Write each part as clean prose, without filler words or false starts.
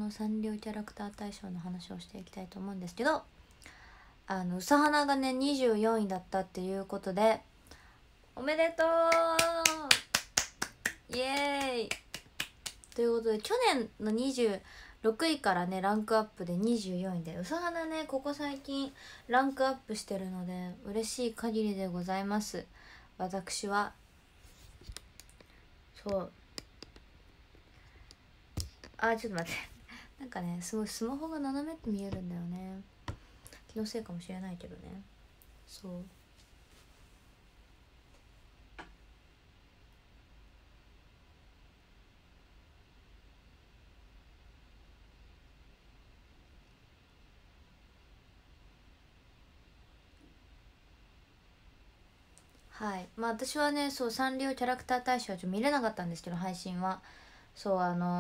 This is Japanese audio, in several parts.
のサンリオキャラクター大賞の話をしていきたいと思うんですけど、うさはながね24位だったっていうことで、おめでとうイエーイということで、去年の26位からねランクアップで24位で、うさはなねここ最近ランクアップしてるので嬉しい限りでございます。私はそうちょっと待ってなんかねすごいスマホが斜めって見えるんだよね。気のせいかもしれないけどね。そうはい、まあ私はねそうサンリオキャラクター大賞見れなかったんですけど、配信はそう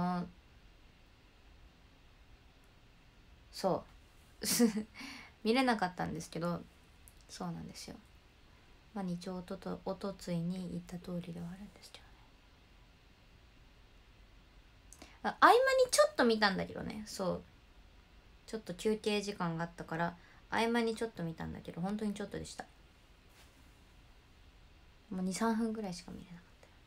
そう見れなかったんですけど、そうなんですよ。まあ日曜おとついに言った通りではあるんですけどね。合間にちょっと見たんだけどね。そうちょっと休憩時間があったから合間にちょっと見たんだけど、本当にちょっとでした。もう23分ぐらいしか見れなかったよ。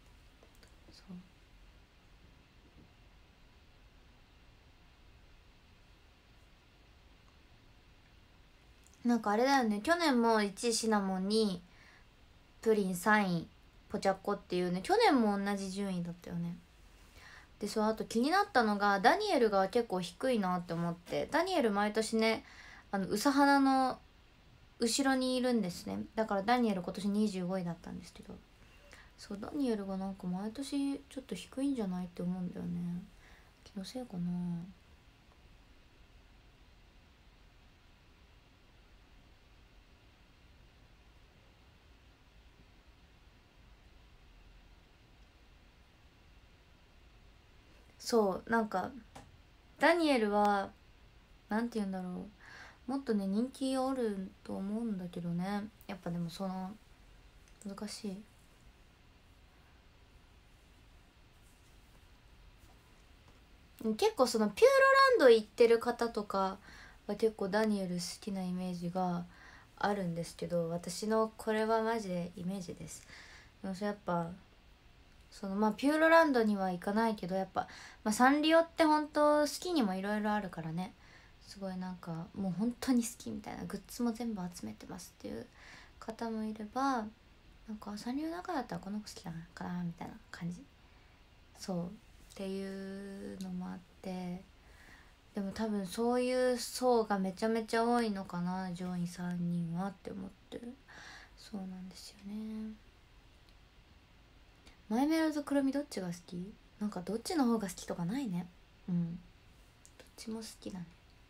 そうなんかあれだよね、去年も1位シナモンにプリン3位ポチャッコっていうね、去年も同じ順位だったよね。でそう、あと気になったのがダニエルが結構低いなって思って。ダニエル毎年ねうさはなの後ろにいるんですね。だからダニエル今年25位だったんですけど、そうダニエルがなんか毎年ちょっと低いんじゃないって思うんだよね。気のせいかな。そうなんかダニエルはなんて言うんだろう、もっとね人気あると思うんだけどね。やっぱでも難しい。結構ピューロランド行ってる方とかは結構ダニエル好きなイメージがあるんですけど、私のこれはマジでイメージです。でもやっぱまあピューロランドには行かないけど、やっぱ、まあ、サンリオって本当好きにもいろいろあるからね。すごいなんかもう本当に好きみたいな、グッズも全部集めてますっていう方もいれば、なんかサンリオの中だったらこの子好きだなかなみたいな感じ。そうっていうのもあって、でも多分そういう層がめちゃめちゃ多いのかな上位3人はって思ってる。そうなんですよね。マイメロとクロミどっちが好き？なんかどっちの方が好きとかないね。どっちも好きだね。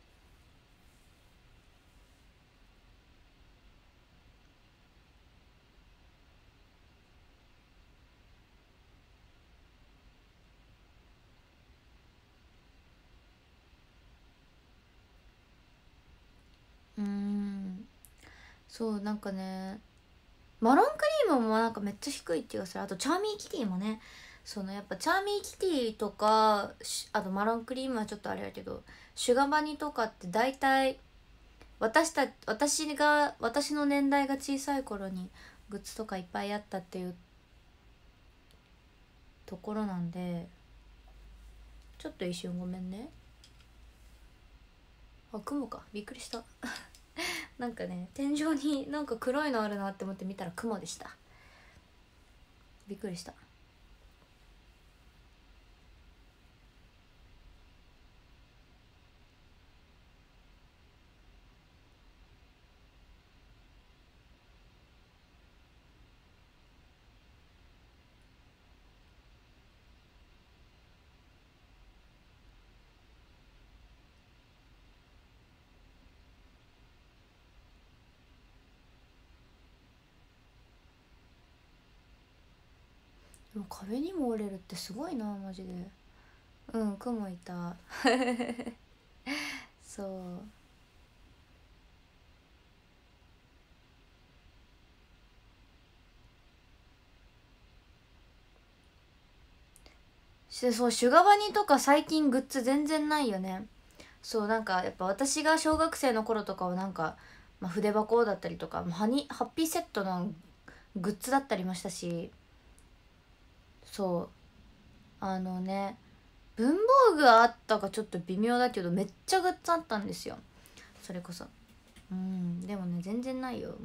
そうなんかね、マロンクリームもなんかめっちゃ低い気がする。あとチャーミーキティもね、やっぱチャーミーキティとかあとマロンクリームはちょっとあれやけど、シュガバニとかって大体私の年代が小さい頃にグッズとかいっぱいあったっていうところなんで、ちょっと一瞬ごめんね。雲か、びっくりしたなんかね天井になんか黒いのあるなって思って見たら雲でした。びっくりした。でも壁にも折れるってすごいなマジで。雲いたそうそう、シュガバニとか最近グッズ全然ないよね。そう、なんかやっぱ私が小学生の頃とかはなんか、まあ、筆箱だったりとか、ハッピーセットのグッズだったりもしたし、そうあのね、文房具あったかちょっと微妙だけどめっちゃグッズあったんですよ、それこそ。でもね全然ないよもう。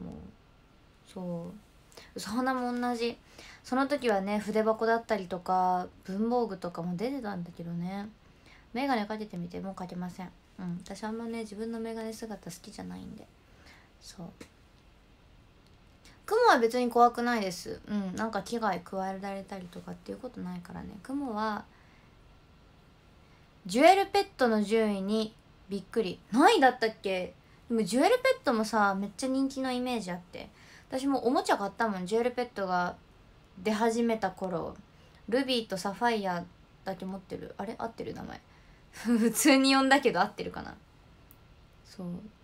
そう花も同じ。その時はね筆箱だったりとか文房具とかも出てたんだけどね。メガネかけてみてもうかけません。私あんまね自分のメガネ姿好きじゃないんで。そう雲は別に怖くないです。なんか危害加えられたりとかっていうことないからね。雲はジュエルペットの順位にびっくり。何位だったっけ？でもジュエルペットもさめっちゃ人気のイメージあって、私もおもちゃ買ったもん。ジュエルペットが出始めた頃、ルビーとサファイアだけ持ってる。あれ合ってる名前普通に呼んだけど合ってるかな。そう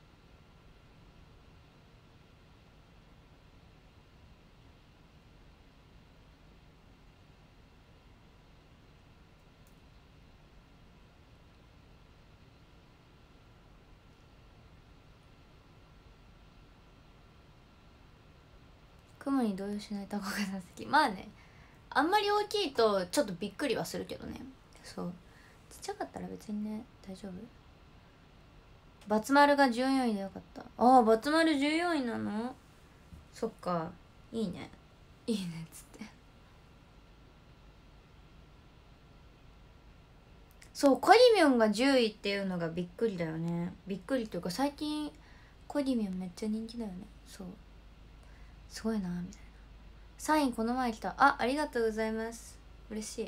雲に動揺しないタコが座席。まあね、あんまり大きいとちょっとびっくりはするけどね。そうちっちゃかったら別にね大丈夫。バツ丸が14位でよかった。ああバツ丸14位なの。そっか、いいねいいねっつって。そうコディミョンが10位っていうのがびっくりだよね。びっくりというか最近コディミョンめっちゃ人気だよね。そうすごいなみたいな。サインこの前来た。ありがとうございます。嬉し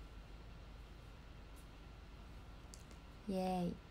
い。イエーイ。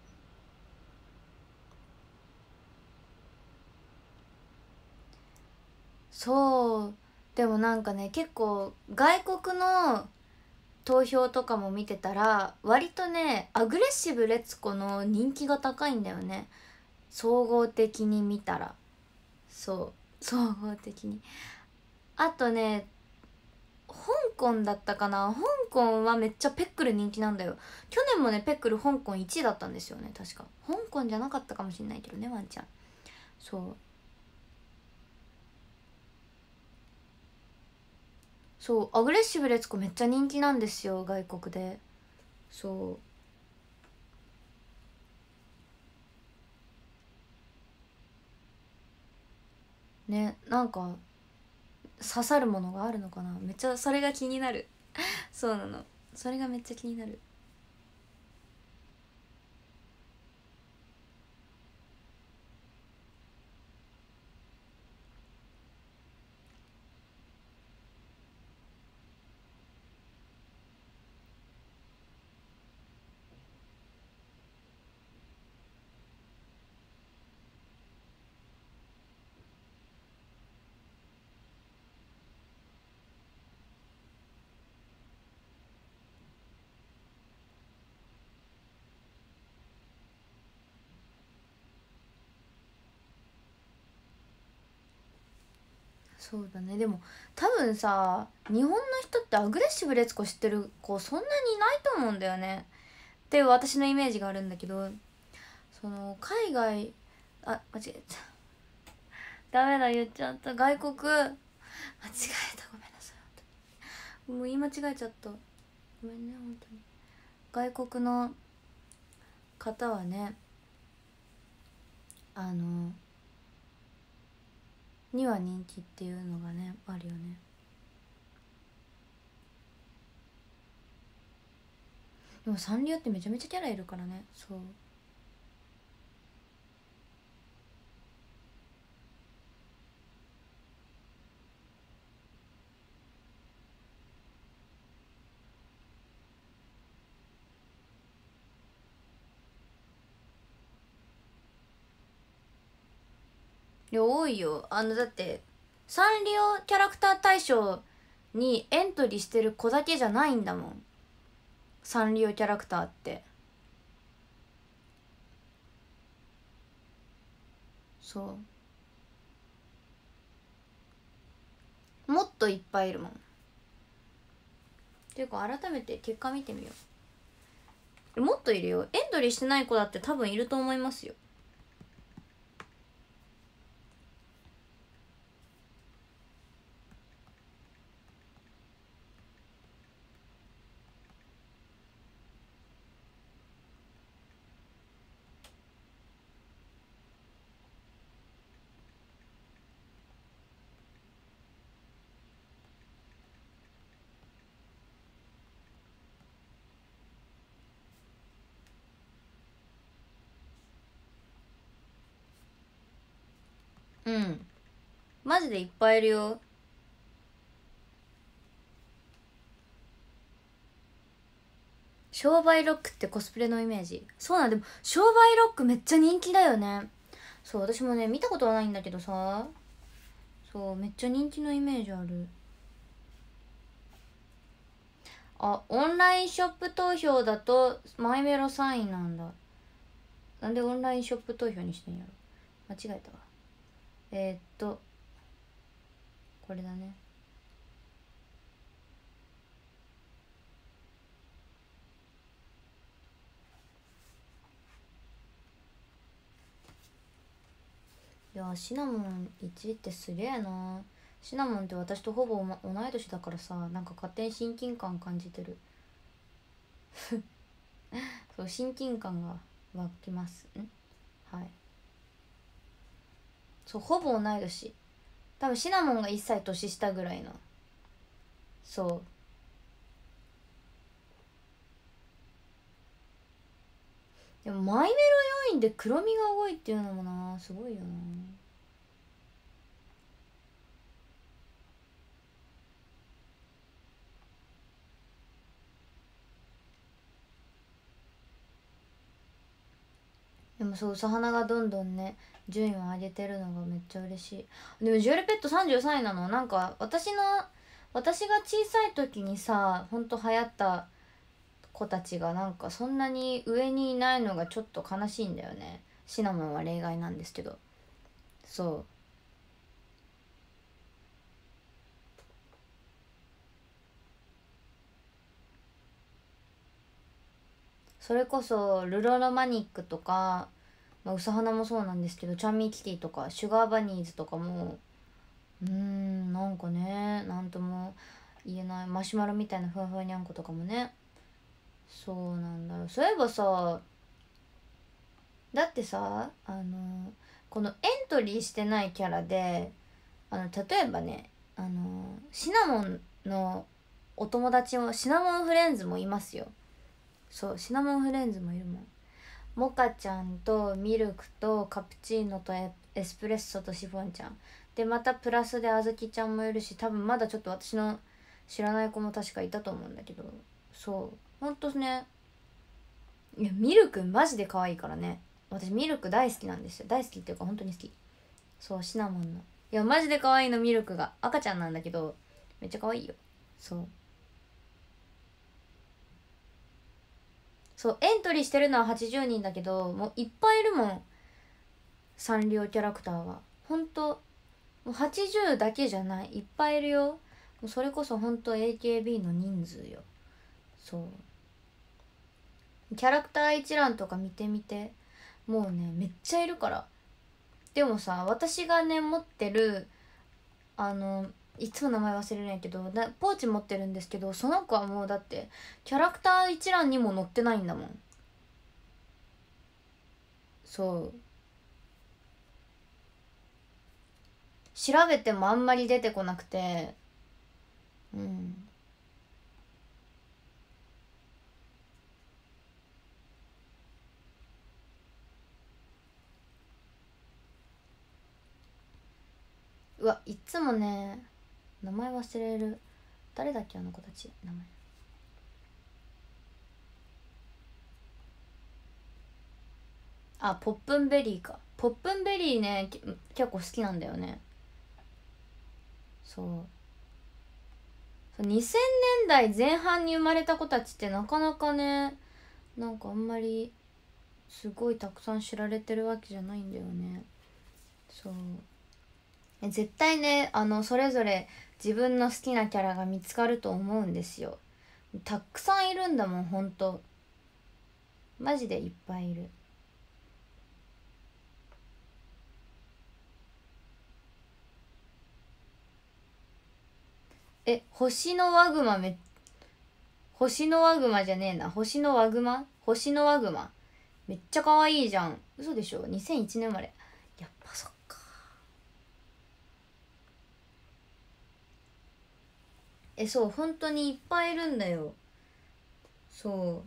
そうでもなんかね結構外国の投票とかも見てたら割とねアグレッシブレツコの人気が高いんだよね、総合的に見たら。そう総合的に。あとね香港だったかな。香港はめっちゃペックル人気なんだよ。去年もねペックル香港1位だったんですよね確か。香港じゃなかったかもしれないけどねワンちゃん。そうアグレッシブレツコめっちゃ人気なんですよ外国で。ね、なんか刺さるものがあるのかな。めっちゃそれが気になるそうなの、それがめっちゃ気になる。そうだね。でも多分さ日本の人ってアグレッシブレツコ知ってる子そんなにいないと思うんだよねっていう私のイメージがあるんだけど、その海外、間違えたダメだ言っちゃった。外国間違えた、ごめんなさい本当に。もう言い間違えちゃった、ごめんね本当に。外国の方はねあのには人気っていうのがねあるよね。でもサンリオってめちゃめちゃキャラいるからね。いや多いよ。だってサンリオキャラクター大賞にエントリーしてる子だけじゃないんだもん、サンリオキャラクターって。もっといっぱいいるもん。 ていうか改めて結果見てみよう。もっといるよ。エントリーしてない子だって多分いると思いますよ。うん、マジでいっぱいいるよ。商売ロックってコスプレのイメージ。そうなんでも商売ロックめっちゃ人気だよね。そう、私もね見たことはないんだけどさ、そうめっちゃ人気のイメージある。あ、オンラインショップ投票だとマイメロ3位なんだ。なんでオンラインショップ投票にしてんやろ。間違えたわ。これだね。いやシナモン1位ってすげえな。シナモンって私とほぼ同い年だからさ、なんか勝手に親近感感じてる。そう、親近感が湧きます。はい。そう、ほぼ同い年。多分シナモンが1歳年下ぐらいの。そう。でもマイメロ要因で黒みが多いっていうのもな、すごいよな。でもそう、さはながどんどんね順位を上げてるのがめっちゃ嬉しい。でもジュエルペット33位なの。なんか私が小さい時にさ、ほんと流行った子たちがなんかそんなに上にいないのがちょっと悲しいんだよね。シナモンは例外なんですけど。そう、それこそルロロマニックとか、まあ、ウサハナもそうなんですけど、チャンミーキティとかシュガーバニーズとかもなんかね、なんとも言えない。マシュマロみたいなふわふわにゃんことかもね。そうなんだよ。そういえばさ、だってさ、このエントリーしてないキャラで、例えばね、シナモンのお友達も、シナモンフレンズもいますよ。そう、シナモンフレンズもいるもん。モカちゃんとミルクとカプチーノとエスプレッソとシフォンちゃんで、またプラスであずきちゃんもいるし、多分まだちょっと私の知らない子も確かいたと思うんだけど、そうほんとね。いやミルクマジで可愛いからね。私ミルク大好きなんですよ。大好きっていうか本当に好き。そう、シナモンの、いやマジで可愛いの。ミルクが赤ちゃんなんだけどめっちゃ可愛いよ。そうそう、エントリーしてるのは80人だけど、もういっぱいいるもん。サンリオキャラクターはほんと、もう80だけじゃない、いっぱいいるよ。もうそれこそほんと AKB の人数よ。そうキャラクター一覧とか見てみて。もうねめっちゃいるから。でもさ、私がね持ってる、あのいつも名前忘れるんやけどポーチ持ってるんですけど、その子はもうだってキャラクター一覧にも載ってないんだもん。そう調べてもあんまり出てこなくて。うん。うわ、いつもね名前忘れる。誰だっけあの子たち、名前。あ、ポップンベリーか。ポップンベリーね、結構好きなんだよね。そう2000年代前半に生まれた子たちってなかなかね、なんかあんまりすごいたくさん知られてるわけじゃないんだよね。そう絶対ね、それぞれ自分の好きなキャラが見つかると思うんですよ。 たくさんいるんだもん、ほんとマジでいっぱいいる。星のワグマ星のワグマじゃねえな。星のワグマ星のワグマ。めっちゃ可愛いじゃん。嘘でしょ？ 2001 年生まれ。やっぱそっか。そう、本当にいっぱいいるんだよ。そう。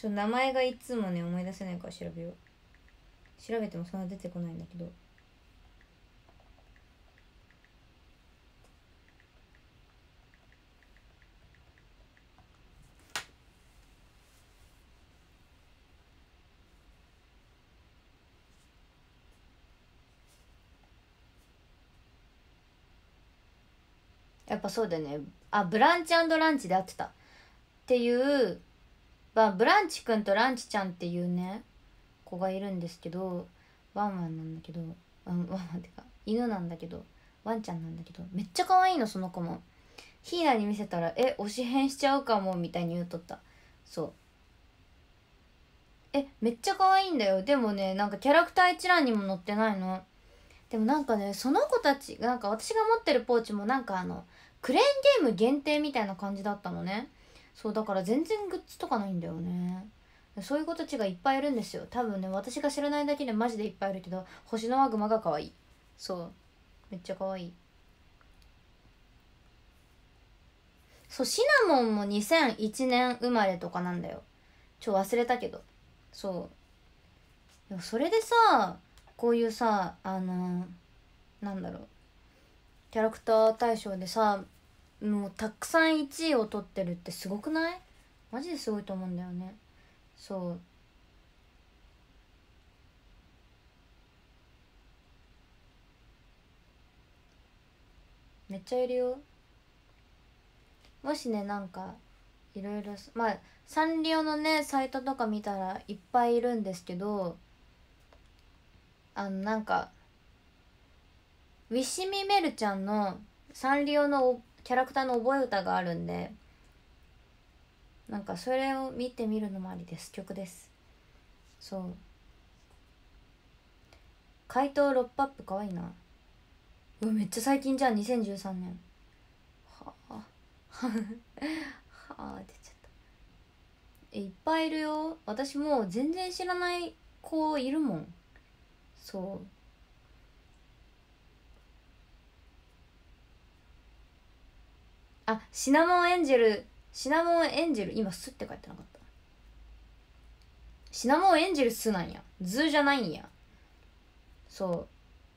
名前がいつもね、思い出せないから調べよう。調べてもそんな出てこないんだけど。やっぱそうだよね。ブランチ&ランチで会ってた。っていう、ブランチくんとランチちゃんっていうね、子がいるんですけど、ワンワンなんだけど、ワンワンってか、犬なんだけど、ワンちゃんなんだけど、めっちゃ可愛いの、その子も。ヒーナに見せたら、推し変しちゃうかも、みたいに言うとった。そう。めっちゃ可愛いんだよ。でもね、なんかキャラクター一覧にも載ってないの。でもなんかね、その子たち、なんか私が持ってるポーチもなんかクレーンゲーム限定みたいな感じだったのね。そうだから全然グッズとかないんだよね。そういう子たちがいっぱいいるんですよ。多分ね、私が知らないだけでマジでいっぱいいるけど、星のワグマが可愛い。そう。めっちゃ可愛い。そう、シナモンも2001年生まれとかなんだよ。忘れたけど。そう。でもそれでさ、こういうさ、なんだろう。キャラクター大賞でさ、もうたくさん1位を取ってるってすごくない？マジですごいと思うんだよね。そう。めっちゃいるよ。もしね、なんかいろいろ、サンリオのねサイトとか見たらいっぱいいるんですけど、なんかウィッシュミメルちゃんのサンリオのキャラクターの覚え歌があるんで、なんかそれを見てみるのもありです。曲です。そう。怪盗ロッパップかわいいな。めっちゃ最近じゃん。2013年。はあはあ出ちゃった。いっぱいいるよ。私もう全然知らない子いるもん。そう。シナモンエンジェル、シナモンエンジェル、今スって書いてなかった。シナモンエンジェルスなんや。ズーじゃないんや。そう。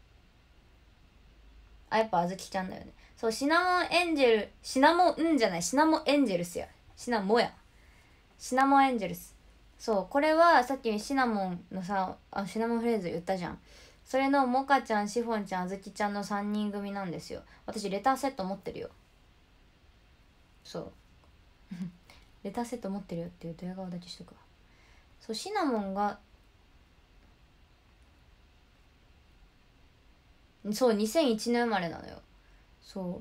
やっぱあずきちゃんだよね。そう、シナモンエンジェル、シナモンじゃない、シナモンエンジェルスや。シナモや。シナモンエンジェルス。そう、これはさっきシナモンのさ、シナモンフレーズ言ったじゃん。それのモカちゃん、シフォンちゃん、あずきちゃんの3人組なんですよ。私レターセット持ってるよ。そうレターセット持ってるよっていうドヤ顔だけしとくわ。そう、シナモンが、そう、2001年生まれなのよ。そう。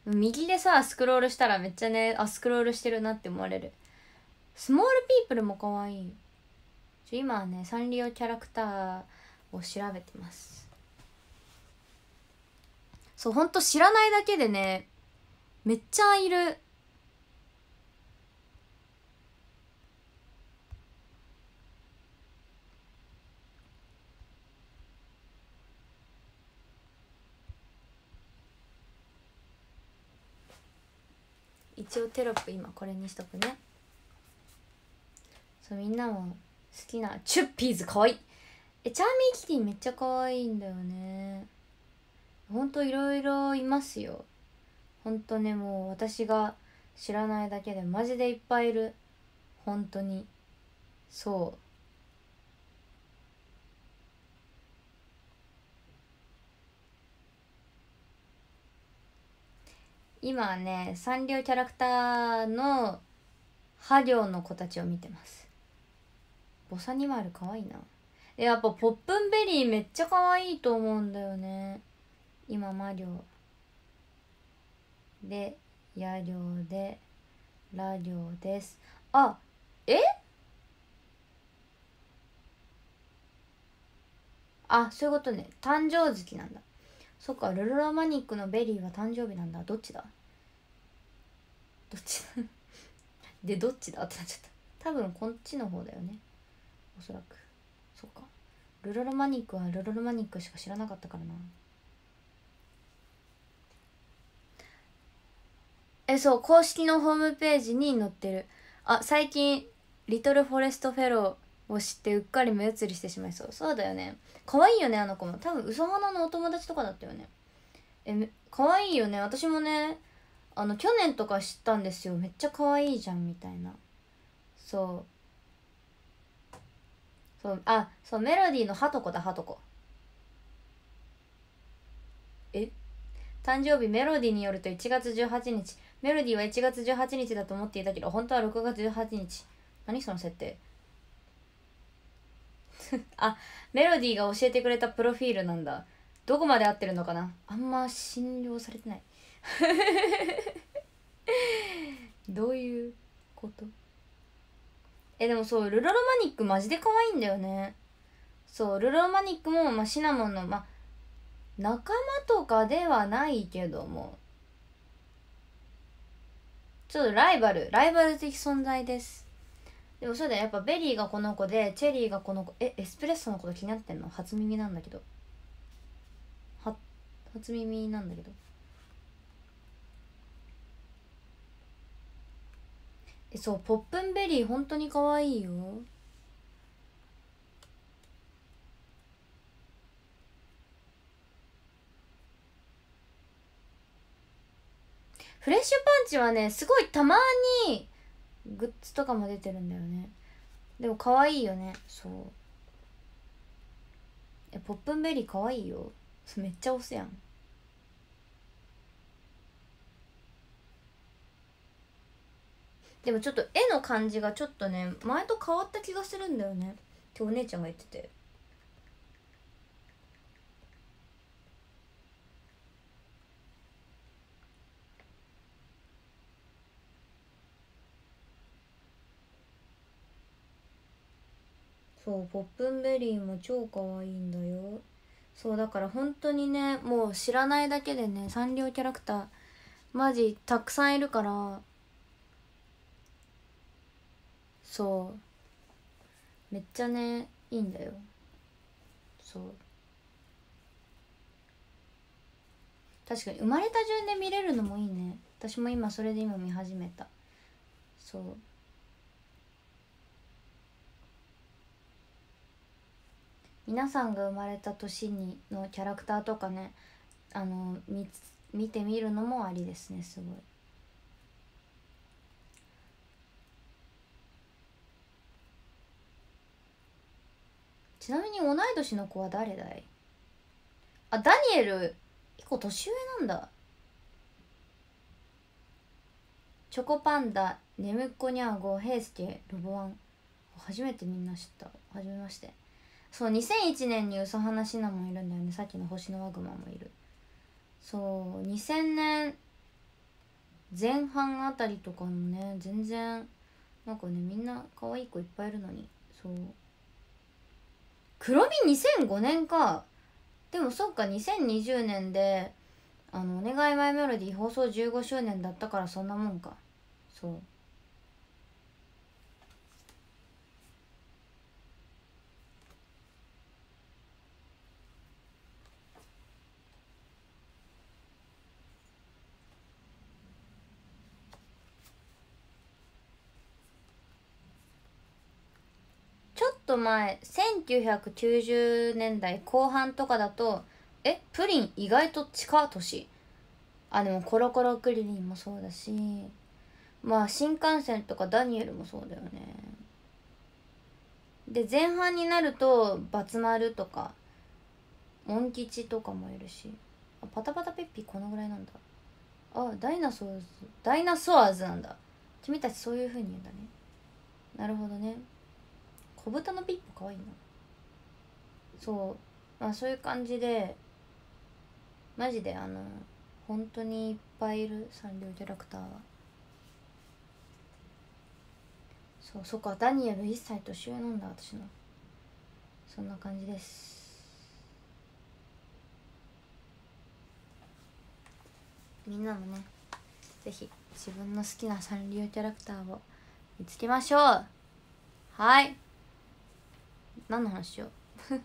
右でさ、スクロールしたらめっちゃね、スクロールしてるなって思われる。スモールピープルも可愛い。今はね、サンリオキャラクターを調べてます。そう、ほんと知らないだけでね、めっちゃいる。一応テロップ今これにしとくね。そう、みんなも好きなチュッピーズかわいい。チャーミーキティめっちゃ可愛いんだよね。ほんといろいろいますよ。ほんとね、もう私が知らないだけでマジでいっぱいいる。ほんとに。そう。今はね、サンリオキャラクターのハ行の子たちを見てます。ボサニマルかわいいな。やっぱポップンベリーめっちゃ可愛いと思うんだよね。今マ行でヤ行でラ行です。あ、あ、そういうことね。誕生月なんだ。そっか、ルルロマニックのベリーは誕生日なんだ。どっちだどっちだで、どっちだってなっちゃった。多分こっちの方だよね。おそらく。そっか。ルロロマニックはルロロマニックしか知らなかったからな。そう、公式のホームページに載ってる。あ、最近、リトルフォレストフェローを知ってうっかり目移りしてしまいそう。そうだよね。可愛いよね、あの子も。多分、嘘花のお友達とかだったよね。可愛いよね。私もね、去年とか知ったんですよ。めっちゃ可愛いじゃん、みたいな。そう。そう、あ、そう、メロディーのハトコだ、ハトコ。誕生日メロディーによると1月18日。メロディーは1月18日だと思っていたけど、本当は6月18日。何その設定あ、メロディーが教えてくれたプロフィールなんだ。どこまで合ってるのかな。あんま信用されてないどういうこと。でもそう、ルロロマニックマジで可愛いんだよね。そう、ルロロマニックも、シナモンの、仲間とかではないけども、ちょっとライバル的存在です。でもそうだよ、やっぱベリーがこの子でチェリーがこの子。エスプレッソのこと気になってんの？初耳なんだけど。初耳なんだけど。そう、ポップンベリー本当に可愛いよ。フレッシュパンチはね、すごいたまにグッズとかも出てるんだよね。でも可愛いよね。そう。ポップンベリー可愛いよ。めっちゃ押すやん。でもちょっと絵の感じがちょっとね、前と変わった気がするんだよねってお姉ちゃんが言ってて。そう、ポップンベリーも超可愛いんだよ。そうだから本当にね、もう知らないだけでね、サンリオキャラクターマジたくさんいるから。そうめっちゃねいいんだよ。そう、確かに生まれた順で見れるのもいいね。私も今それで今見始めた。そう、皆さんが生まれた年にのキャラクターとかね、見てみるのもありですね。すごい。ちなみに同い年の子は誰だい？あ、ダニエル1個年上なんだ。チョコパンダ、ネムッコニャーゴ、ヘイスケ、ロボワン。初めてみんな知った。はじめまして。そう、2001年に嘘花シナモンいるんだよね。さっきの星のワグマもいる。そう、2000年前半あたりとかのね、全然なんかね、みんな可愛い子いっぱいいるのに。そう、黒み2005年か。でもそっか、2020年でお願いマイメロディー放送15周年だったからそんなもんか。そう、ちょっと前1990年代後半とかだと、プリン意外と近年。でもコロコロクリリンもそうだし、新幹線とかダニエルもそうだよね。で前半になるとバツ丸とかモン吉とかもいるし、パタパタペッピこのぐらいなんだ。ダイナソーズなんだ。君たちそういう風に言うんだね。 なるほどね。小豚のピッポかわいいな。そう、まあそういう感じでマジで本当にいっぱいいるサンリオキャラクターは。そう、そっか、ダニエル1歳年上なんだ私の。そんな感じです。みんなもねぜひ自分の好きなサンリオキャラクターを見つけましょう。はい、何の話しよう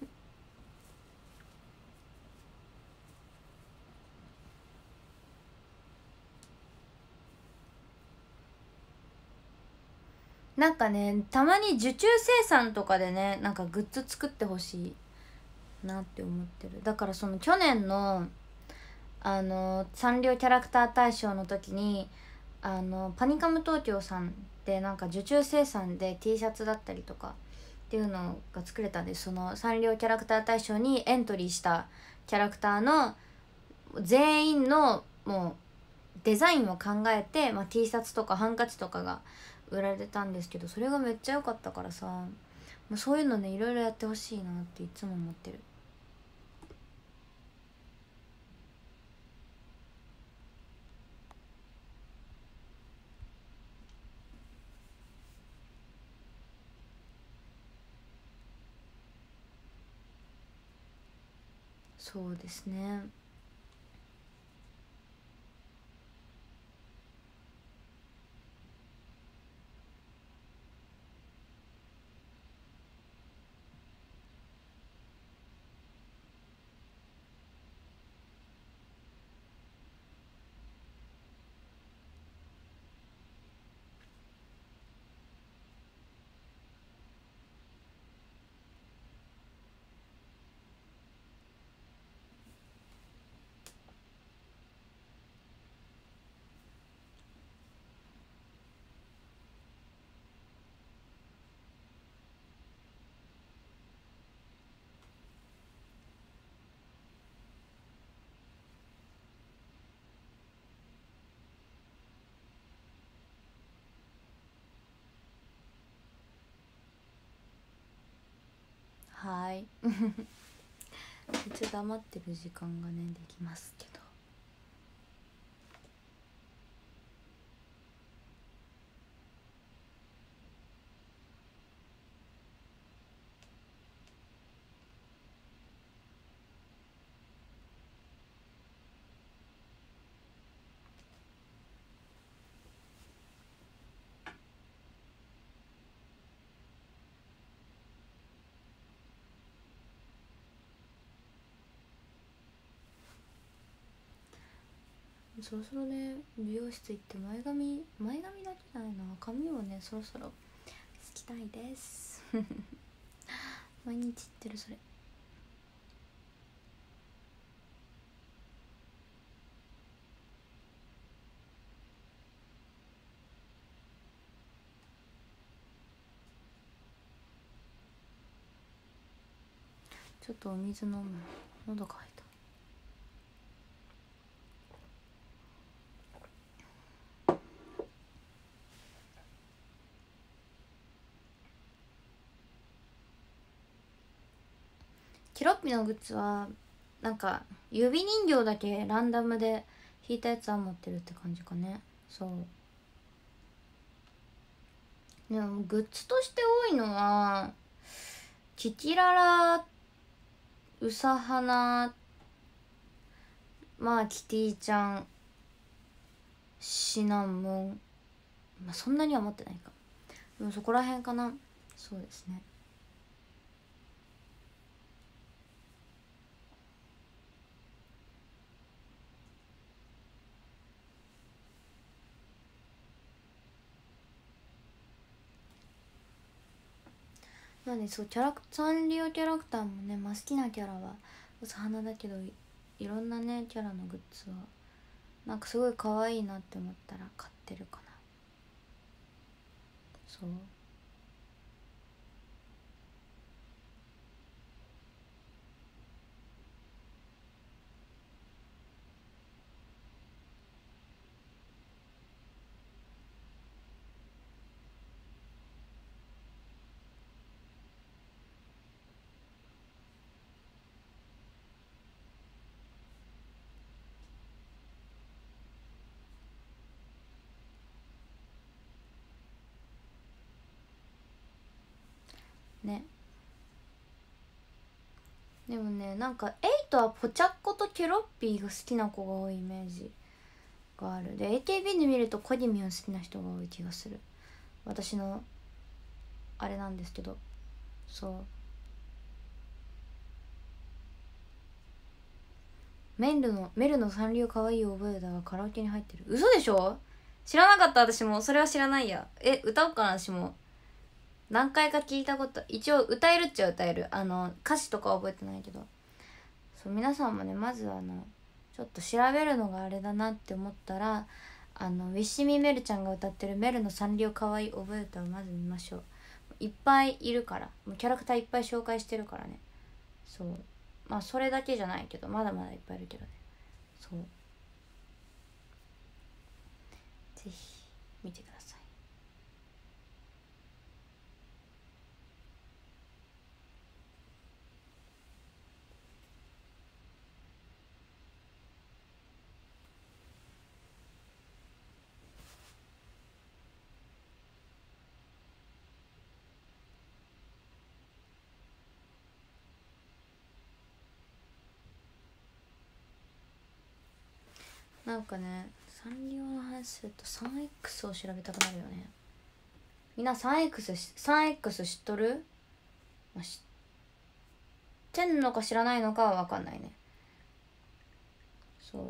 なんかね、たまに受注生産とかでね、なんかグッズ作ってほしいなって思ってる。だからその去年のサンリオキャラクター大賞の時にパニカム東京さんでなんか受注生産で T シャツだったりとかっていうのが作れたんです。そのサンリオキャラクター大賞にエントリーしたキャラクターの全員のもうデザインを考えて、まあ、T シャツとかハンカチとかが売られてたんですけど、それがめっちゃ良かったからさ、もうそういうのねいろいろやってほしいなっていつも思ってる。そうですね。はい。めっちゃ黙ってる時間がねできますけど、そろそろね美容室行って前髪だけじゃないな、髪をねそろそろ拭きたいです毎日言ってるそれ。ちょっとお水飲む、喉乾いた。ケロッピのグッズはなんか指人形だけランダムで引いたやつは持ってるって感じかね。そうでもグッズとして多いのはキキララ、ウサハナ、まあキティちゃん、シナモン、まあそんなには持ってないか、でもそこら辺かな。そうですね。まあね、そうサンリオキャラクターもね、まあ、好きなキャラはウサハナだけど、いろんなねキャラのグッズはなんかすごい可愛いなって思ったら買ってるかな。そう。 ね。でもね、なんか8はポチャッコとケロッピーが好きな子が多いイメージがある。で AKB で見るとコディミョン好きな人が多い気がする。私のあれなんですけど。そうメルのサンリオかわいい覚えだがカラオケに入ってる。嘘でしょ。知らなかった。私もそれは知らないや。歌おうかな。私も何回か聞いたこと、一応歌えるっちゃ歌える。歌詞とか覚えてないけど。そう皆さんもね、まずちょっと調べるのがあれだなって思ったらウィッシュミーメルちゃんが歌ってるメルのサンリオかわいい覚え歌をまず見ましょう。いっぱいいるから、もうキャラクターいっぱい紹介してるからね。そうまあそれだけじゃないけど、まだまだいっぱいいるけどね。そうぜひ見てください。なんかね、サンリオの話すると 3X を調べたくなるよね。みんな 3X 知っとる？まあ、知ってんのか知らないのかは分かんないね。そう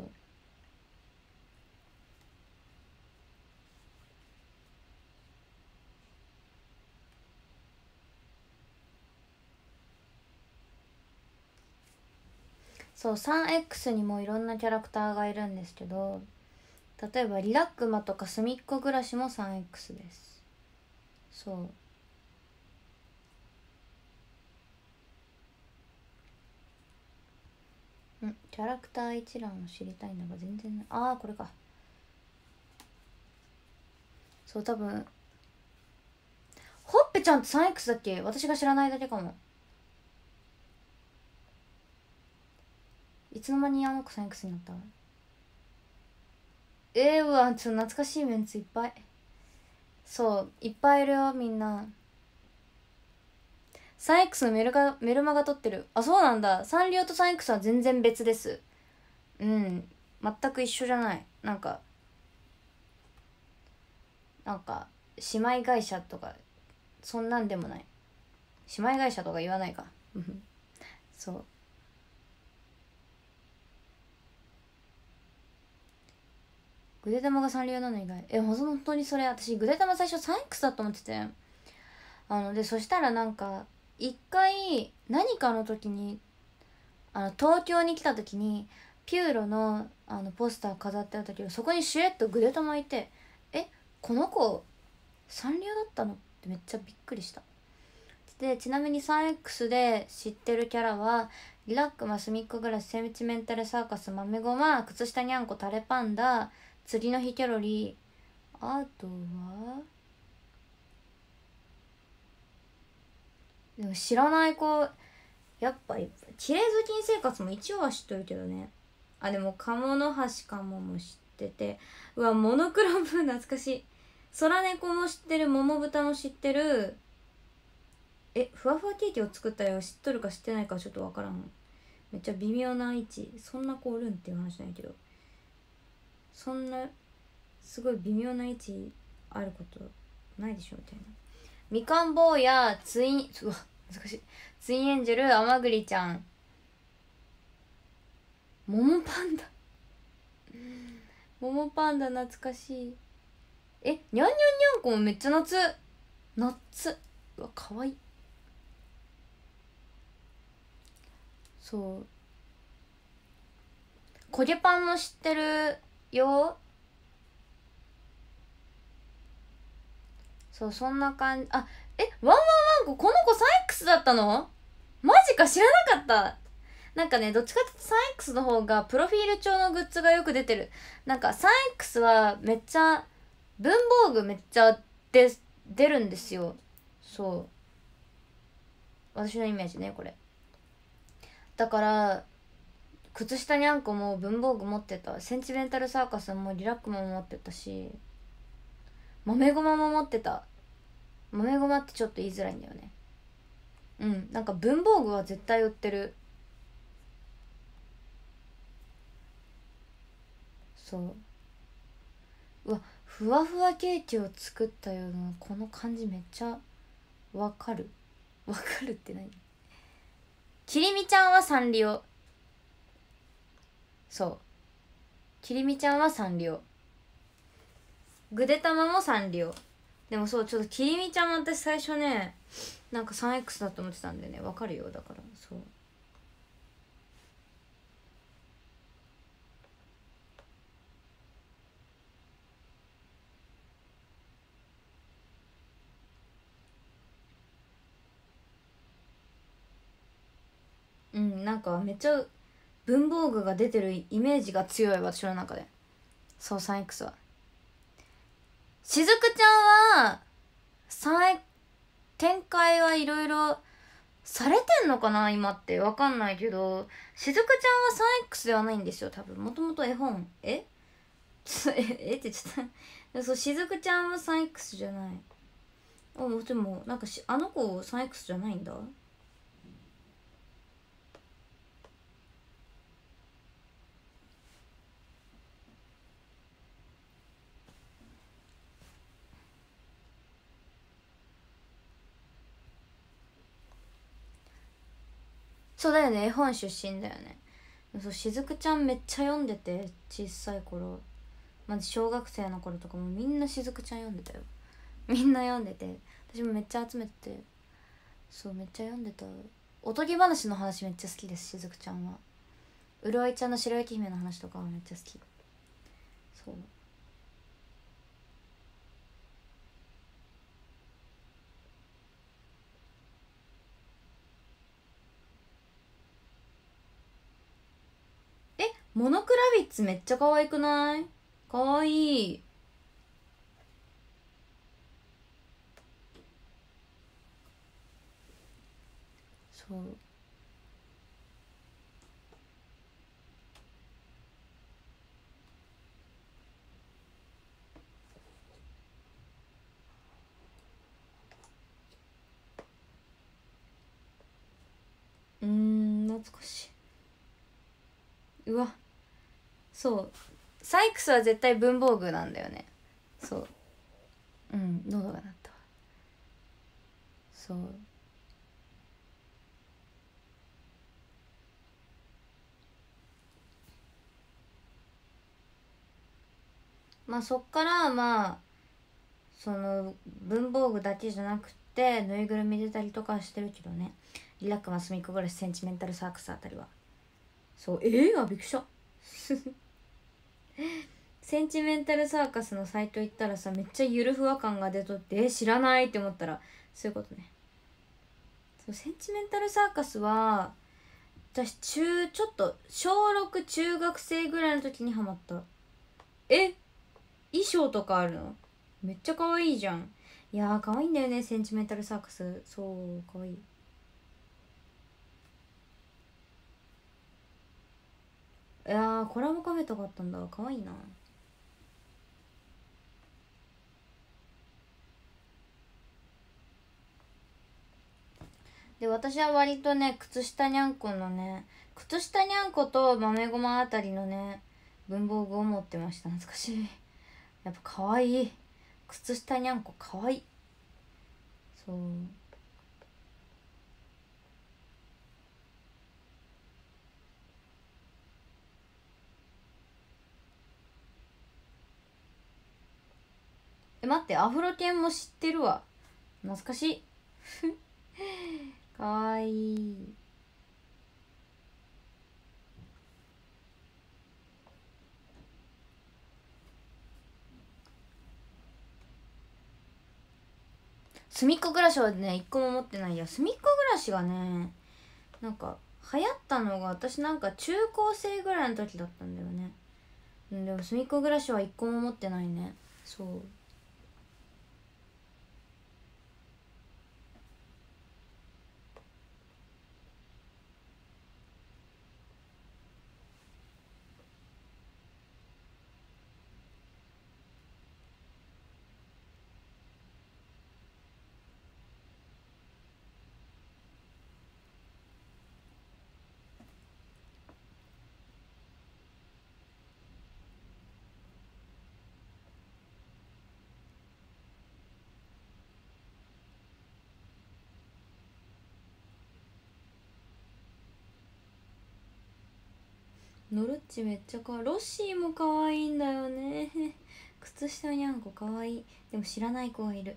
そう 3X にもいろんなキャラクターがいるんですけど、例えばリラックマとかすみっこ暮らしも 3X です。キャラクター一覧を知りたいんだが全然ない。ああこれか。そう多分ほっぺちゃんって 3X だっけ？私が知らないだけかも。いつの間にあの子 3X になった？うわちょっと懐かしいメンツいっぱい。そういっぱいいるよみんな。3X のメルマガ撮ってる。あそうなんだ。サンリオと 3X は全然別です。全く一緒じゃない。なんか姉妹会社とかそんなんでもない。姉妹会社とか言わないかそうグデタマがサンリオなの以外本当にそれ私グデタマ最初 3X だと思ってて、でそしたらなんか一回何かの時に東京に来た時にピューロのポスター飾ってあったけど、そこにシュレットグデタマいて、この子サンリオだったのってめっちゃびっくりした。でちなみに 3X で知ってるキャラはリラックマスミッコグラスセンチメンタルサーカス豆ごま靴下にゃんこタレパンダ釣りの日キャロリー、あとはでも知らない子やっぱり綺麗好き生活も一応は知っとるけどね。でも鴨の橋かもも知ってて、うわモノクローム懐かしい。空猫も知ってる、桃豚も知ってる。ふわふわケーキを作ったら知っとるか知ってないかちょっとわからん。めっちゃ微妙な位置。そんな子おるんっていう話ないけど、そんなすごい微妙な位置あることないでしょみたいな。みかん坊やうわ難しい。ツインエンジェル甘栗ちゃん桃パンダ桃パンダ懐かしい。にゃんにゃんにゃんこもめっちゃ夏うわかわいい。そうコゲパンも知ってるよ。そうそんな感じ。ワンワンワンコこの子 3X だったの？マジか知らなかった。なんかねどっちかっていうと 3X の方がプロフィール帳のグッズがよく出てる。なんか 3X はめっちゃ文房具めっちゃ出るんですよ。そう私のイメージねこれ。だから靴下にゃんこも文房具持ってた。センチメンタルサーカスもリラックマも持ってたし、豆ごまも持ってた。豆ごまってちょっと言いづらいんだよね。 うん、なんか文房具は絶対売ってる。そう、うわ、ふわふわケーキを作ったようなこの感じめっちゃわかる。わかるって何？きりみちゃんはサンリオ。そう、きりみちゃんはサンリオ、ぐでたまもサンリオ。でもそう、ちょっときりみちゃんは私最初ね、なんか 3X だと思ってたんだよね。わかるよ、だからそう。うん、なんかめっちゃ文房具が出てるイメージが強い、私の中で。そう、 3X は。しずくちゃんは3展開はいろいろされてんのかな今ってわかんないけど、しずくちゃんは 3X ではないんですよ多分。もともと絵本って言っちゃった。そう、しずくちゃんは 3X じゃない。でもなんかあの子 3X じゃないんだ。そうだよね、絵本出身だよね。そう、しずくちゃんめっちゃ読んでて、小さい頃、まず小学生の頃とかもみんなしずくちゃん読んでたよ。みんな読んでて、私もめっちゃ集めてて、そうめっちゃ読んでた。おとぎ話の話めっちゃ好きです、しずくちゃんは。うるおいちゃんの白雪姫の話とかはめっちゃ好き。そう、モノクラビッツめっちゃ可愛くない？可愛い。そう、懐かしい。うわ、そう、サイクスは絶対文房具なんだよね。そう、うん、喉が鳴ったわ。そう、まあそっからまあその文房具だけじゃなくてぬいぐるみ出たりとかはしてるけどね。リラックマスミック暮らしセンチメンタルサークスあたりは。そう、びっくりした。センチメンタルサーカスのサイト行ったらさ、めっちゃゆるふわ感が出とって、知らないって思ったらそういうことね。そう、センチメンタルサーカスは私ちょっと小6中学生ぐらいの時にハマった。衣装とかあるの？めっちゃ可愛いじゃん。いやー可愛いんだよね、センチメンタルサーカス。そう可愛い。いやーコラボカフェとかあったんだ、可愛いな。で、私は割とね、靴下にゃんこのね、靴下にゃんこと豆ごまあたりのね、文房具を持ってました。懐かしい。やっぱ可愛い。靴下にゃんこ可愛い。そう。待って、アフロ犬も知ってるわ。懐かしい。かわいい。すみっこ暮らしはね、一個も持ってないや。すみっこ暮らしがね、なんか、流行ったのが、私なんか中高生ぐらいの時だったんだよね。でも、すみっこ暮らしは一個も持ってないね。そう。 ノルッチめっちゃかわいい。ロッシーもかわいいんだよね。靴下にゃんこかわいい。でも知らない子がいる。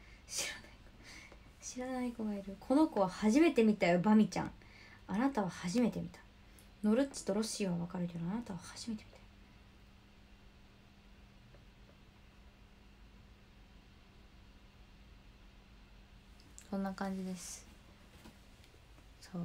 知らない子がいる。この子は初めて見たよ、バミちゃん。あなたは初めて見た。ノルッチとロッシーはわかるけど、あなたは初めて見たよ。そんな感じです。そう。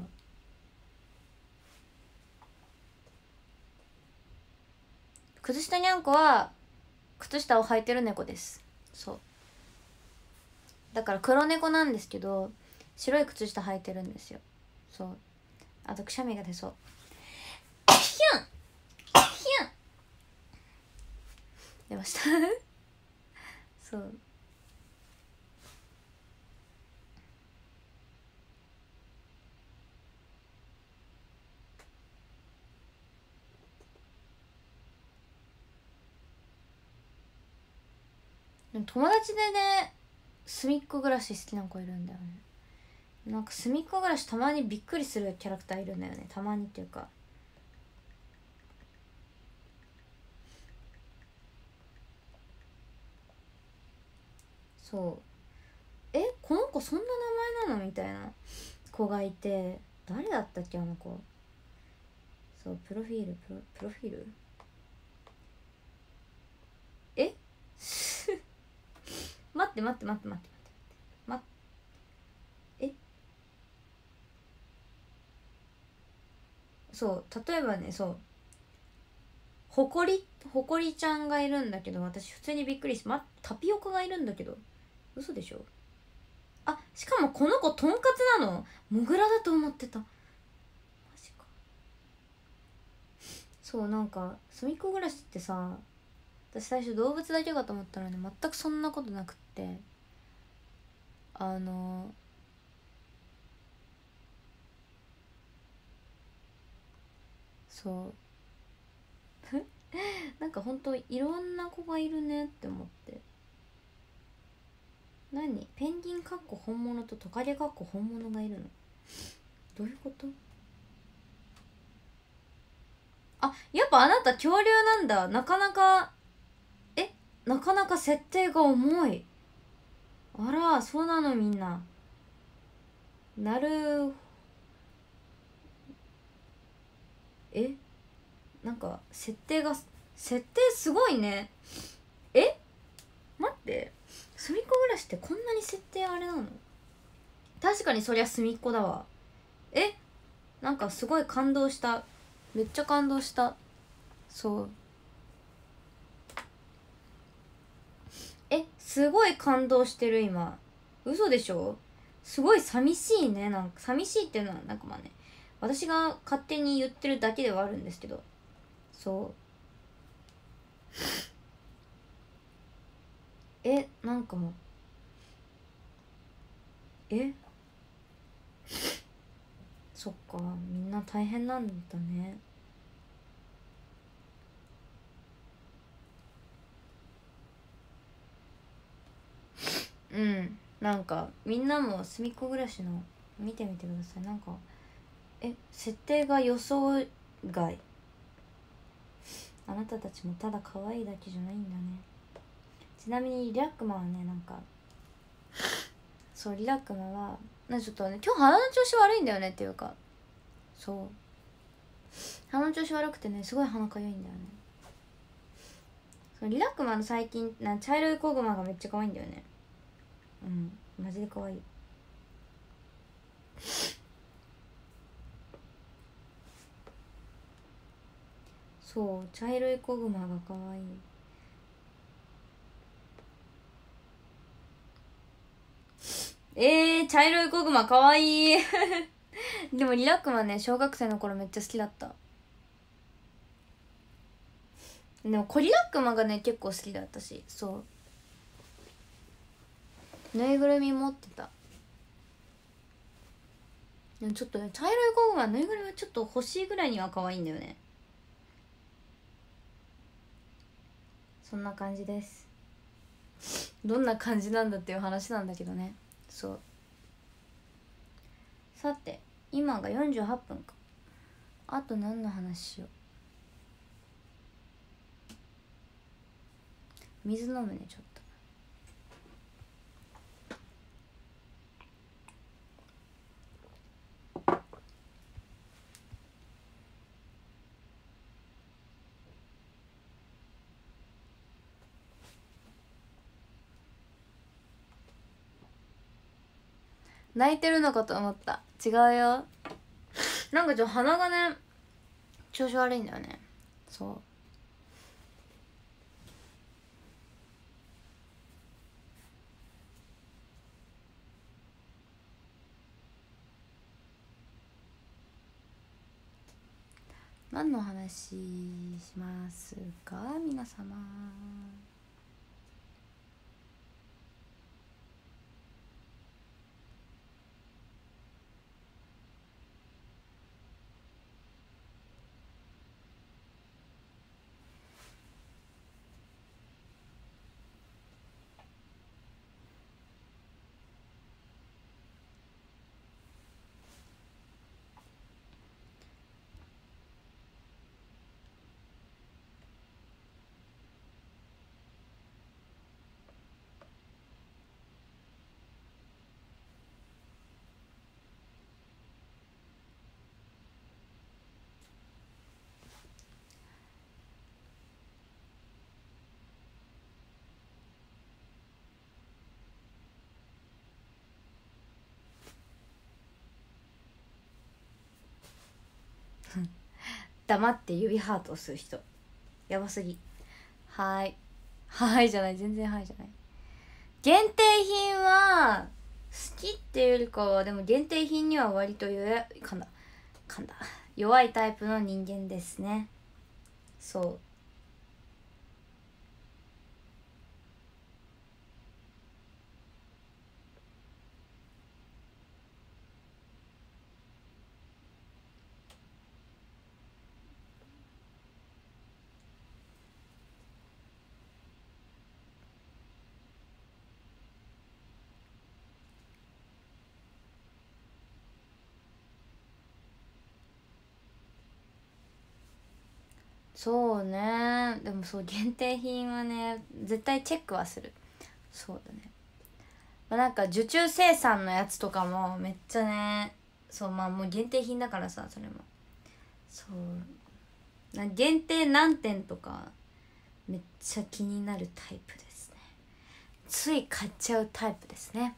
靴下にゃんこは靴下を履いてる猫です。そうだから黒猫なんですけど、白い靴下履いてるんですよ。そう。あとくしゃみが出そう。ヒュンヒュン出ましたそう。でも友達でね、隅っこ暮らし好きな子いるんだよね。なんか隅っこ暮らしたまにびっくりするキャラクターいるんだよね。たまにっていうか、そう、この子そんな名前なのみたいな子がいて、誰だったっけあの子。そう、プロフィールえ待って待って待って待って待ってそう例えばね、そうほこりちゃんがいるんだけど、私普通にびっくりして、タピオカがいるんだけど、嘘でしょ。あ、しかもこの子とんかつなの。モグラだと思ってた。マジか。そう、なんか隅っこ暮らしってさ、私最初動物だけかと思ったらね、全くそんなことなくって、あのそうなんかほんといろんな子がいるねって思って。何、ペンギンかっこ本物とトカゲかっこ本物がいるの、どういうこと。あ、やっぱあなた恐竜なんだ。なかなか、なかなか設定が重い。あら、そうなの。みんななる。えなんか設定すごいね。待って、隅っこ暮らしってこんなに設定あれなの。確かにそりゃ隅っこだわ。なんかすごい感動した。めっちゃ感動した。そう、すごい感動してる今。嘘でしょ。すごい寂しいね。なんか寂しいっていうのはなんかまあね、私が勝手に言ってるだけではあるんですけど、そう、なんかもう、えそっか、みんな大変なんだね。うん、なんかみんなも隅っこ暮らしの見てみてください。なんか設定が予想外。あなたたちもただ可愛いだけじゃないんだね。ちなみにリラックマはね、なんか、そう、リラックマはちょっとね、今日鼻の調子悪いんだよねっていうか、そう鼻の調子悪くてね、すごい鼻かゆいんだよね。そう、リラックマの最近茶色い子グマがめっちゃ可愛いんだよね。うん、マジで可愛い。そう、茶色い子グマが可愛い。茶色い子グマ可愛いでもリラックマね、小学生の頃めっちゃ好きだった。でもコリラックマがね結構好きだったし、そうぬいぐるみ持ってた。でもちょっとね、茶色い子グマぬいぐるみはちょっと欲しいぐらいには可愛いんだよね。そんな感じです。どんな感じなんだっていう話なんだけどね。そう、さて今が48分か。あと何の話しよう。 水飲むねちょっと。泣いてるのかと思った。違うよ。なんか鼻がね調子悪いんだよね。そう。何の話しますか皆様。黙って指ハートをする人やばすぎ。はーいはいじゃない、全然はいじゃない。限定品は好きっていうよりかは、でも限定品には割と噛んだ弱いタイプの人間ですね。そうそうね。でもそう限定品はね絶対チェックはする。そうだね。なんか受注生産のやつとかもめっちゃね、そうまあもう限定品だからさ、それもそう限定何点とかめっちゃ気になるタイプですね。つい買っちゃうタイプですね。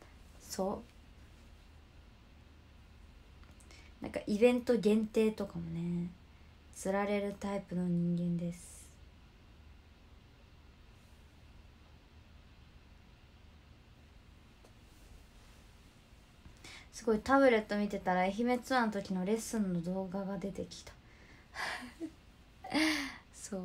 そうなんかイベント限定とかもね釣られるタイプの人間です。すごいタブレット見てたら愛媛ツアーの時のレッスンの動画が出てきたそう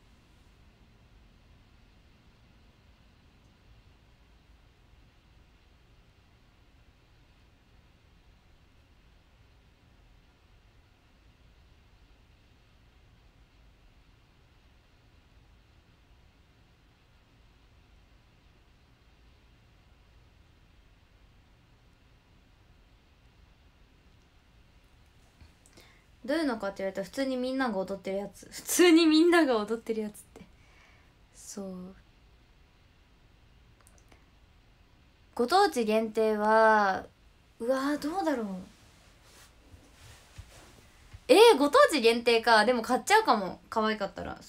どういうのかって言われたら普通にみんなが踊ってるやつ普通にみんなが踊ってるやつってそうご当地限定はうわーどうだろう。ご当地限定か。でも買っちゃうかも、可愛かったら。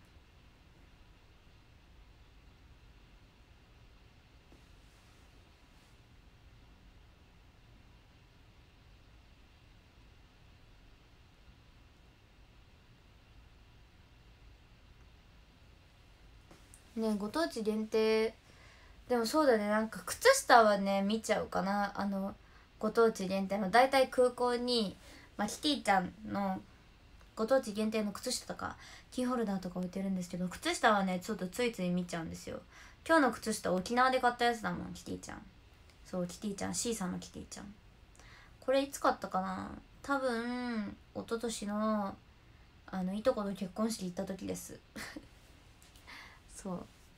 ねご当地限定。でもそうだね、なんか靴下はね見ちゃうかな。ご当地限定のだいたい空港に、まあ、キティちゃんのご当地限定の靴下とかキーホルダーとか置いてるんですけど、靴下はねちょっとついつい見ちゃうんですよ。今日の靴下沖縄で買ったやつだもん、キティちゃん。そうキティちゃん C さんのキティちゃん。これいつ買ったかな。多分一昨年のいとこの結婚式行った時ですそう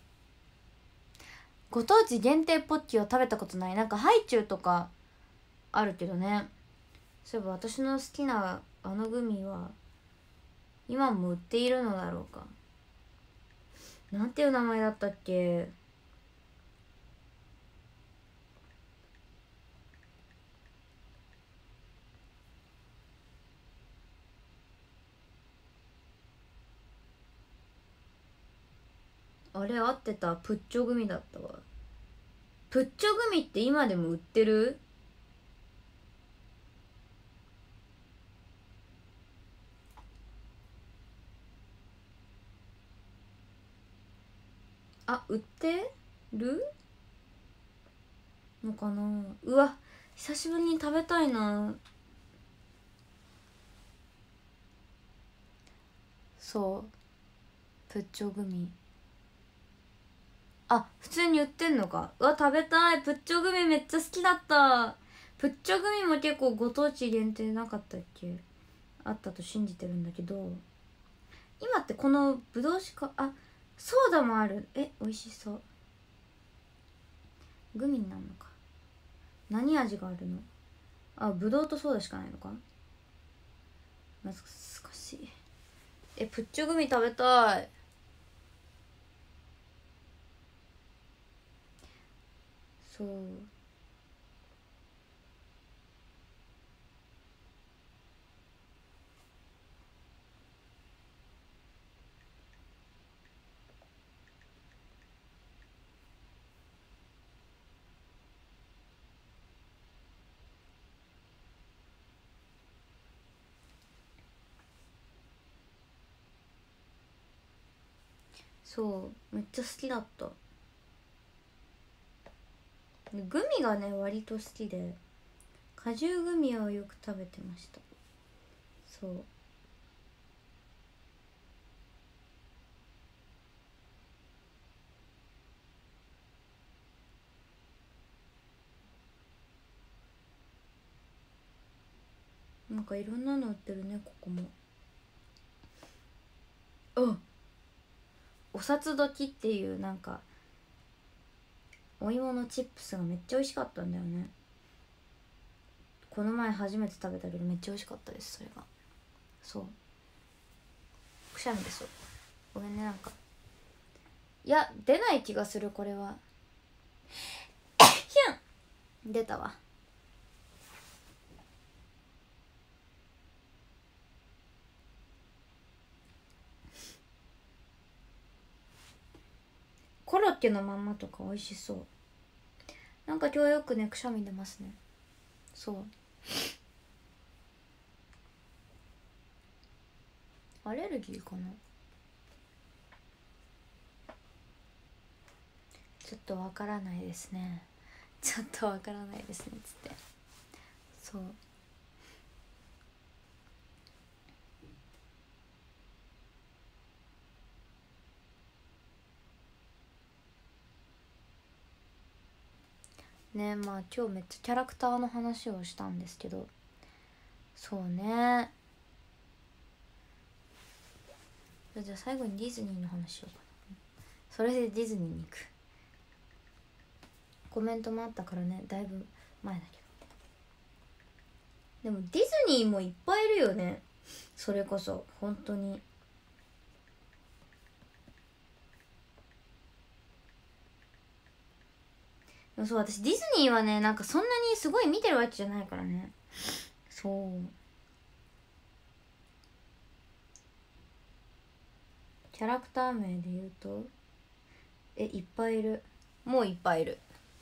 ご当地限定ポッキーを食べたことない。なんかハイチュウとかあるけどね。そういえば私の好きなあのグミは今も売っているのだろうか。 なんていう名前だったっけ。あれ合ってた。プッチョグミだったわ。プッチョグミって今でも売ってる？あ、売ってるのかな。うわ、久しぶりに食べたいな。そうプッチョグミ。あ、普通に売ってんのか。うわ、食べたい。プッチョグミめっちゃ好きだった。プッチョグミも結構ご当地限定なかったっけ。あったと信じてるんだけど、今ってこのぶどうしか。あ、ソーダもある。美味しそう。グミになるのか。何味があるの。あ、ぶどうとソーダしかないのか。難しい。プッチョグミ食べたい。そうそうめっちゃ好きだった。グミがね割と好きで、果汁グミをよく食べてました。そうなんかいろんなの売ってるね、ここも。あ、お札時っていうなんかお芋のチップスがめっちゃ美味しかったんだよね。この前初めて食べたけどめっちゃ美味しかったです。それがそうくしゃみで。そうごめんね。なんかいや出ない気がする。これはヒュン出たわ。コロッケのまんまとか美味しそう。なんか今日よくねくしゃみ出ますね。そうアレルギーかな。ちょっとわからないですね。ちょっとわからないですねつって。そうね。まあ今日めっちゃキャラクターの話をしたんですけど、そうね。じゃあ最後にディズニーの話しようかな。それでディズニーに行く。コメントもあったからね、だいぶ前だけど。でもディズニーもいっぱいいるよね。それこそ本当に。でもそう、私ディズニーはねなんかそんなにすごい見てるわけじゃないからね。そうキャラクター名で言うといっぱいいる。もういっぱいいる。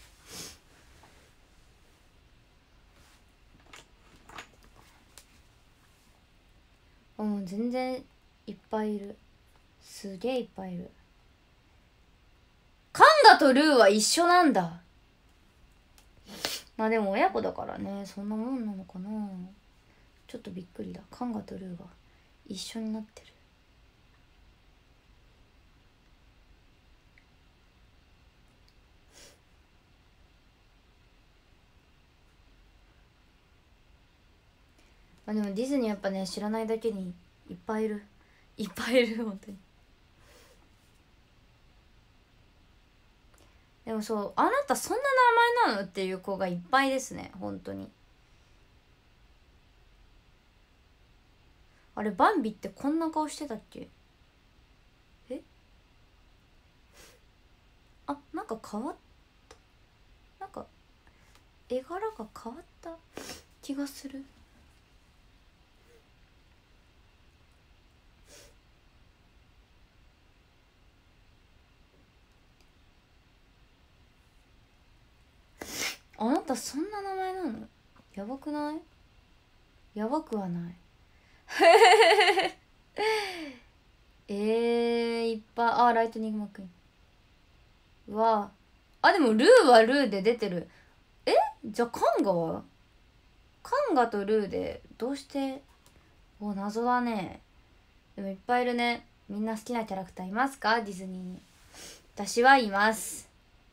全然いっぱいいる。すげえいっぱいいる。カンガとルーは一緒なんだ。まあでも親子だからね、そんなもんなのかな。ちょっとびっくりだ。カンガとルーが一緒になってる。まあでもディズニーやっぱね知らないだけにいっぱいいる。いっぱいいる本当に。でもそう、あなたそんな名前なのっていう子がいっぱいですね本当に。あれバンビってこんな顔してたっけ。えあ、なんか変わった、なんか絵柄が変わった気がする。あなたそんな名前なの？やばくない？やばくはないいっぱい。あ、ライトニングマックイーンは、あ、でもルーはルーで出てる。じゃあカンガは、カンガとルーでどうして。お、謎だね。でもいっぱいいるね。みんな好きなキャラクターいますか？ディズニーに。私はいます。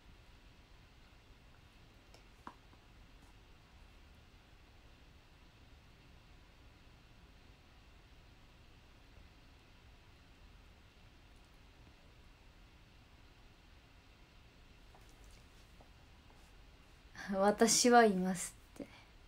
私はいますって。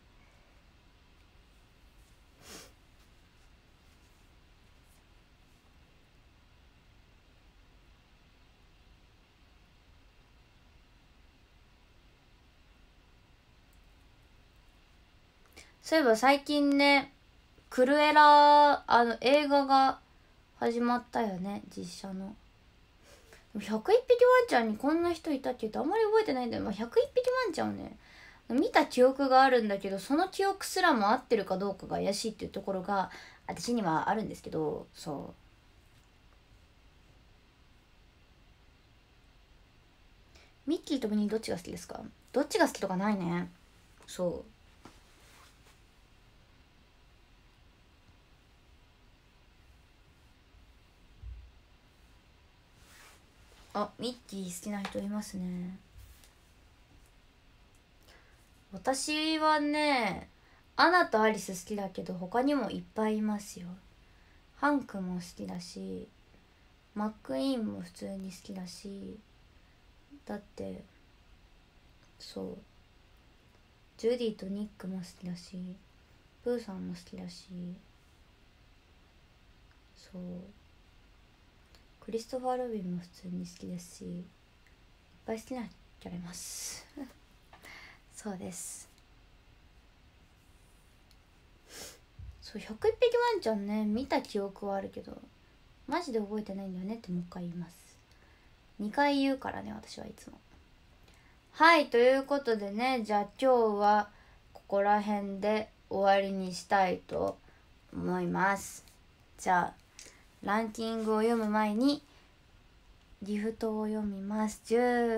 そういえば最近ね、クルエラ、映画が始まったよね、実写の。101匹ワンちゃんにこんな人いたって言うとあんまり覚えてないんだよ。まあ、101匹ワンちゃんをね、見た記憶があるんだけど、その記憶すらも合ってるかどうかが怪しいっていうところが私にはあるんですけど、そう。ミッキーとミニーどっちが好きですか？どっちが好きとかないね。そう。あ、ミッキー好きな人いますね。私はね、アナとアリス好きだけど他にもいっぱいいますよ。ハンクも好きだし、マックイーンも普通に好きだし、だってそう、ジュディとニックも好きだし、プーさんも好きだし、そう、クリストファー・ロビンも普通に好きですし、いっぱい好きなキャラいますそうです。そう、101匹ワンちゃんね、見た記憶はあるけどマジで覚えてないんだよねってもう一回言います。2回言うからね、私はいつも。はい、ということでね、じゃあ今日はここら辺で終わりにしたいと思います。じゃあランキングを読む前にギフトを読みます。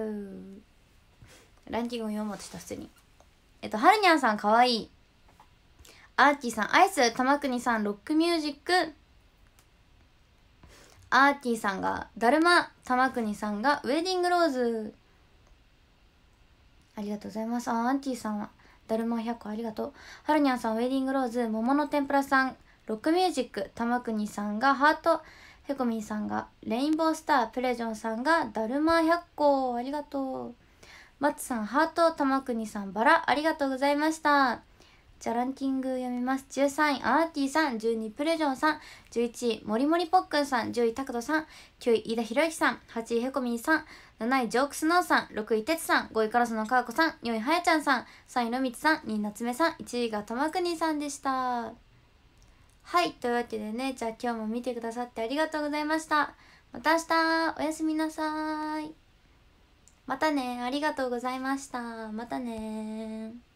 ランキングを読もうとした。普通にはるにゃんさんかわいい、アーティさんアイス、玉国さんロックミュージック、アーティさんがだるま、玉国さんがウェディングローズ。ありがとうございます。アーティさんはだるま100個ありがとう。はるにゃんさんウェディングローズ、桃の天ぷらさんロックミュージック、玉国さんがハート、へこみんさんがレインボースター、プレジョンさんがだるま100個ありがとう。マッツさんハート、玉国さんバラありがとうございました。じゃあランキング読みます。13位アーティさん、12位プレジョンさん、11位もりもりぽっくんさん、10位タクトさん、9位飯田ひろゆきさん、8位へこみんさん、7位ジョークスノーさん、6位てつさん、5位カラスのかわこさん、4位はやちゃんさん、3位のみつさん、2位なつめさん、1位がたまくにさんでした。はい、というわけでね、じゃあ今日も見てくださってありがとうございました。また明日おやすみなさい。またね、ありがとうございました。またね。